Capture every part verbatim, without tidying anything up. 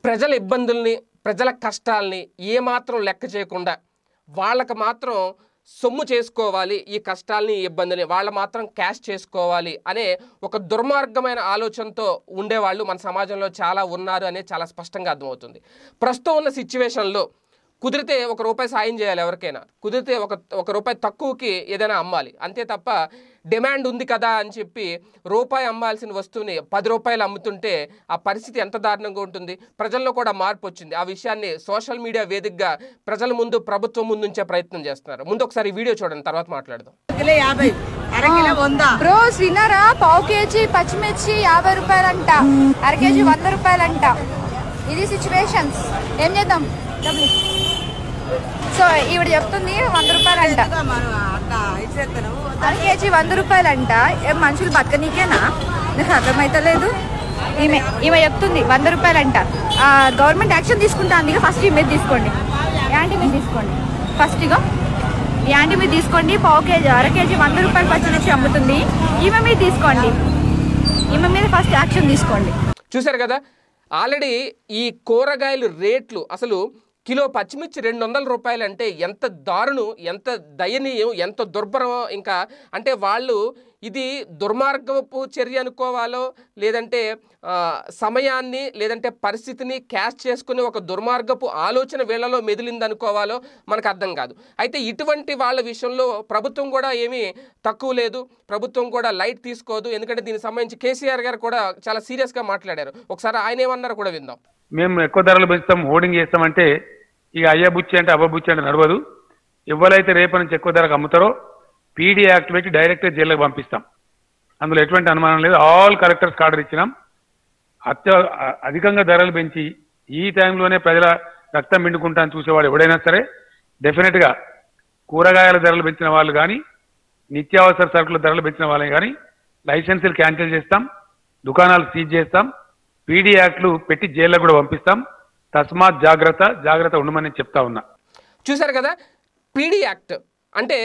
ప్రజల ఇబ్బందుల్ని ప్రజల కష్టాల్ని ఏమాత్రం లెక్క చేయకుండా వాళ్ళకి మాత్రం సొమ్ము చేసుకోవాలి, ఈ కష్టాలని ఇబ్బందిని వాళ్ళ మాత్రం క్యాష్ చేసుకోవాలి అనే ఒక దుర్మార్గమైన ఆలోచనతో ఉండేవాళ్ళు మన సమాజంలో చాలా ఉన్నారు అనేది చాలా స్పష్టంగా అర్థమవుతుంది. ప్రస్తుతం ఉన్న సిచ్యువేషన్లో కుదిరితే ఒక రూపాయి సాయం చేయాలి, ఎవరికైనా కుదిరితే ఒక ఒక రూపాయి తక్కువకి ఏదైనా అమ్మాలి, అంతే తప్ప డిమాండ్ ఉంది కదా అని చెప్పి రూపాయి అమ్మాల్సిన వస్తువుని పది రూపాయలు అమ్ముతుంటే ఆ పరిస్థితి ఎంత దారుణంగా ఉంటుంది. ప్రజల్లో కూడా మార్పు వచ్చింది. ఆ విషయాన్ని సోషల్ మీడియా వేదికగా ప్రజల ముందు ప్రభుత్వం ముందు ఉంచే ప్రయత్నం చేస్తున్నారు. ముందు ఒకసారి వీడియో చూడండి, తర్వాత మాట్లాడదాం. బ్రోస్ వినరా, పావు కేజీ పచ్చిమిర్చి యాభై రూపాయలంట, అర కేజీ వంద రూపాయలంట. ఇది సిచ్యువేషన్స్. ఏం చేద్దాం? సో ఈవిడ చెప్తుంది వంద రూపాయలంట, అర కేజీ వంద రూపాయలంట. ఏం మనుషులు బతకనీకేనా? నాకు అర్థమైతలేదు. ఈమె ఈమె చెప్తుంది వంద రూపాయలంట. గవర్నమెంట్ యాక్షన్ తీసుకుంటా అందుకే ఫస్ట్ ఈమె తీసుకోండి, యాంటీ మీద తీసుకోండి. ఫస్ట్ ఇగో ఈ యాంటీ మీద తీసుకోండి. పావు కేజీ అర కేజీ వంద రూపాయలు పచ్చిమిర్చి అమ్ముతుంది, ఈమె మీద తీసుకోండి. ఈమె మీద ఫస్ట్ యాక్షన్ తీసుకోండి. చూసారు కదా, ఆల్రెడీ ఈ కూరగాయలు రేట్లు అసలు కిలో పచ్చిమిర్చి రెండు వందల రూపాయలు అంటే ఎంత దారుణం, ఎంత దయనీయం, ఎంత దుర్భరం. ఇంకా అంటే వాళ్ళు ఇది దుర్మార్గపు చర్య అనుకోవాలో, లేదంటే సమయాన్ని లేదంటే పరిస్థితిని క్యాష్ చేసుకుని ఒక దుర్మార్గపు ఆలోచన వీళ్ళలో మెదిలింది అనుకోవాలో మనకు అర్థం కాదు. అయితే ఇటువంటి వాళ్ళ విషయంలో ప్రభుత్వం కూడా ఏమీ తక్కువ లేదు, ప్రభుత్వం కూడా లైట్ తీసుకోదు. ఎందుకంటే దీనికి సంబంధించి కేసీఆర్ గారు కూడా చాలా సీరియస్గా మాట్లాడారు. ఒకసారి ఆయన ఏమన్నారో కూడా విందాం. మేము ఎక్కువ ధరలు పెంచుతాం, హోర్డింగ్ చేస్తామంటే ఇక అయ్యా బుచ్చి అంటే అబ్బా బుచ్చి అంటే నడవదు. ఎవరైతే రేపు నుంచి ఎక్కువ ధరకు అమ్ముతారో పీడీ యాక్ట్ పెట్టి డైరెక్ట్గా జైలుకి పంపిస్తాం. అందులో ఎటువంటి అనుమానం లేదు. ఆల్ కలెక్టర్స్కి ఆర్డర్ ఇచ్చినాం. అత్య అధికంగా ధరలు పెంచి ఈ టైంలోనే ప్రజల రక్తం పిండుకుంటాను చూసేవాడు ఎవడైనా సరే డెఫినెట్గా కూరగాయల ధరలు పెంచిన వాళ్ళు కానీ, నిత్యావసర సరుకుల ధరలు పెంచిన వాళ్ళని కానీ లైసెన్సులు క్యాన్సిల్ చేస్తాం, దుకాణాలు సీజ్ చేస్తాం, పీడీ యాక్ట్లు పెట్టి జైల్లో కూడా పంపిస్తాం. తస్మాత్ జాగ్రత్త జాగ్రత్త ఉండమని చెప్తా ఉన్నా. చూసారు కదా, పీడీ యాక్ట్ అంటే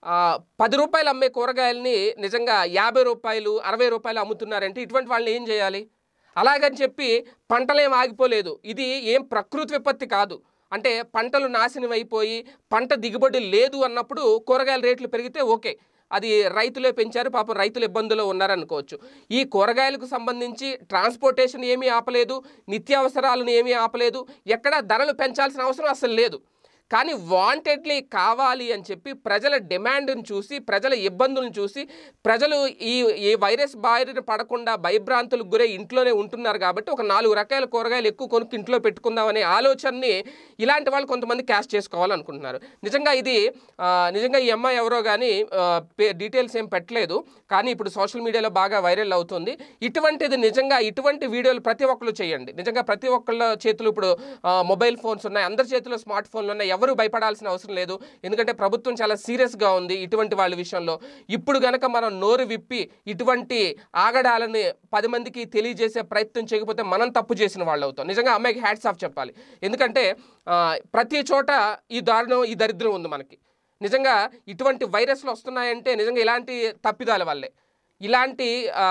పది రూపాయలు అమ్మే కూరగాయలని నిజంగా యాభై రూపాయలు అరవై రూపాయలు అమ్ముతున్నారంటే ఇటువంటి వాళ్ళని ఏం చేయాలి? అలాగని చెప్పి పంటలేం ఆగిపోలేదు. ఇది ఏం ప్రకృతి విపత్తి కాదు. అంటే పంటలు నాశనం అయిపోయి పంట దిగుబడి లేదు అన్నప్పుడు కూరగాయల రేట్లు పెరిగితే ఓకే, అది రైతులే పెంచారు, పాపం రైతులు ఇబ్బందుల్లో ఉన్నారనుకోవచ్చు. ఈ కూరగాయలకు సంబంధించి ట్రాన్స్పోర్టేషన్ ఏమీ ఆపలేదు, నిత్యావసరాలను ఏమీ ఆపలేదు, ఎక్కడ ధరలు పెంచాల్సిన అవసరం అసలు లేదు. కానీ వాంటెడ్లీ కావాలి అని చెప్పి ప్రజల డిమాండ్ని చూసి, ప్రజల ఇబ్బందులను చూసి, ప్రజలు ఈ ఈ వైరస్ బారిన పడకుండా భయభ్రాంతులకు గురై ఇంట్లోనే ఉంటున్నారు కాబట్టి ఒక నాలుగు రకాల కూరగాయలు ఎక్కువ కొనుక్కు ఇంట్లో పెట్టుకుందామనే ఆలోచనని ఇలాంటి వాళ్ళు కొంతమంది క్యాష్ చేసుకోవాలనుకుంటున్నారు. నిజంగా ఇది నిజంగా ఈ అమ్మాయి ఎవరో కానీ డీటెయిల్స్ ఏం పెట్టలేదు, కానీ ఇప్పుడు సోషల్ మీడియాలో బాగా వైరల్ అవుతుంది. ఇటువంటిది నిజంగా ఇటువంటి వీడియోలు ప్రతి ఒక్కరు చేయండి. నిజంగా ప్రతి ఒక్కళ్ళ చేతులు ఇప్పుడు మొబైల్ ఫోన్స్ ఉన్నాయి, అందరి చేతిలో స్మార్ట్ ఫోన్లు ఉన్నాయి. ఎవరు భయపడాల్సిన అవసరం లేదు. ఎందుకంటే ప్రభుత్వం చాలా సీరియస్గా ఉంది ఇటువంటి వాళ్ళ విషయంలో. ఇప్పుడు గనక మనం నోరు విప్పి ఇటువంటి ఆగడాలని పది మందికి తెలియజేసే ప్రయత్నం చేయకపోతే మనం తప్పు చేసిన వాళ్ళు అవుతాం. నిజంగా అమ్మాయికి హ్యాట్స్ ఆఫ్ చెప్పాలి. ఎందుకంటే ప్రతి చోట ఈ దారుణం, ఈ దరిద్రం ఉంది మనకి. నిజంగా ఇటువంటి వైరస్లు వస్తున్నాయంటే నిజంగా ఇలాంటి తప్పిదాల వల్లే. ఇలాంటి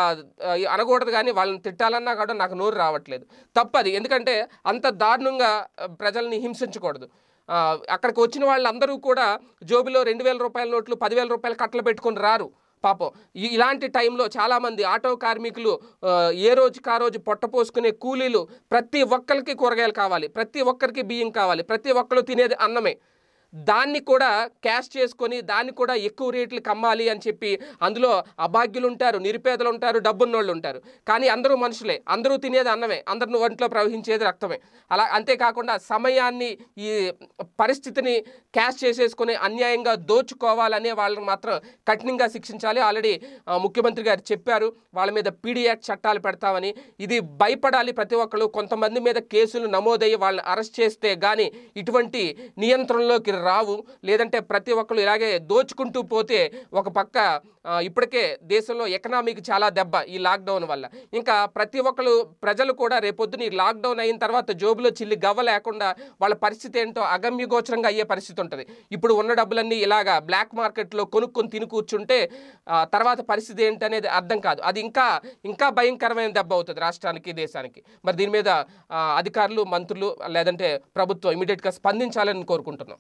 అనకూడదు, కానీ వాళ్ళని తిట్టాలన్నా కూడా నాకు నోరు రావట్లేదు. తప్పది. ఎందుకంటే అంత దారుణంగా ప్రజల్ని హింసించకూడదు. అక్కడికి వచ్చిన వాళ్ళందరూ కూడా జోబిలో రెండు వేల రూపాయల నోట్లు పదివేల రూపాయలు కట్టలు పెట్టుకొని రారు. పాపం ఇలాంటి టైంలో చాలామంది ఆటో కార్మికులు, ఏ రోజుకి ఆ రోజు పొట్ట పోసుకునే కూలీలు, ప్రతి ఒక్కరికి కూరగాయలు కావాలి, ప్రతి ఒక్కరికి బియ్యం కావాలి, ప్రతి ఒక్కరు తినేది అన్నమే. దాన్ని కూడా క్యాష్ చేసుకొని దాన్ని కూడా ఎక్కువ రేట్లకు అమ్మాలి అని చెప్పి అందులో అభాగ్యులు ఉంటారు, నిరుపేదలు ఉంటారు, డబ్బున్నోళ్ళు ఉంటారు. కానీ అందరూ మనుషులే, అందరూ తినేది అన్నమే, అందరిని ఒంట్లో ప్రవహించేది రక్తమే. అలా అంతేకాకుండా సమయాన్ని, ఈ పరిస్థితిని క్యాష్ చేసేసుకొని అన్యాయంగా దోచుకోవాలనే వాళ్ళని మాత్రం కఠినంగా శిక్షించాలి. ఆల్రెడీ ముఖ్యమంత్రి గారు చెప్పారు వాళ్ళ మీద పీడీ యాక్ట్ చట్టాలు పెడతామని. ఇది భయపడాలి ప్రతి ఒక్కరు. కొంతమంది మీద కేసులు నమోదయ్యి వాళ్ళని అరెస్ట్ చేస్తే కానీ ఇటువంటి నియంత్రణలోకి రావు, లేదంటే ప్రతి ఒక్కరు ఇలాగే దోచుకుంటూ పోతే ఒక పక్క ఇప్పటికే దేశంలో ఎకనామీకి చాలా దెబ్బ ఈ లాక్డౌన్ వల్ల. ఇంకా ప్రతి ఒక్కరు ప్రజలు కూడా రేపొద్దున ఈ లాక్డౌన్ అయిన తర్వాత జోబులో చిల్లి గవ్వ లేకుండా వాళ్ళ పరిస్థితి ఏంటో అగమ్యగోచరంగా అయ్యే పరిస్థితి ఉంటుంది. ఇప్పుడు ఉన్న డబ్బులన్నీ ఇలాగా బ్లాక్ మార్కెట్లో కొనుక్కొని తిని కూర్చుంటే తర్వాత పరిస్థితి ఏంటనేది అర్థం కాదు. అది ఇంకా ఇంకా భయంకరమైన దెబ్బ అవుతుంది రాష్ట్రానికి, దేశానికి. మరి దీని మీద అధికారులు, మంత్రులు లేదంటే ప్రభుత్వం ఇమీడియట్గా స్పందించాలని కోరుకుంటున్నాం.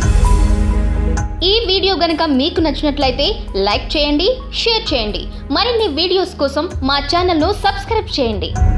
ఈ వీడియో గనుక మీకు నచ్చినట్లయితే లైక్ చేయండి, షేర్ చేయండి. మరిన్ని వీడియోస్ కోసం మా ఛానల్ను సబ్స్క్రైబ్ చేయండి.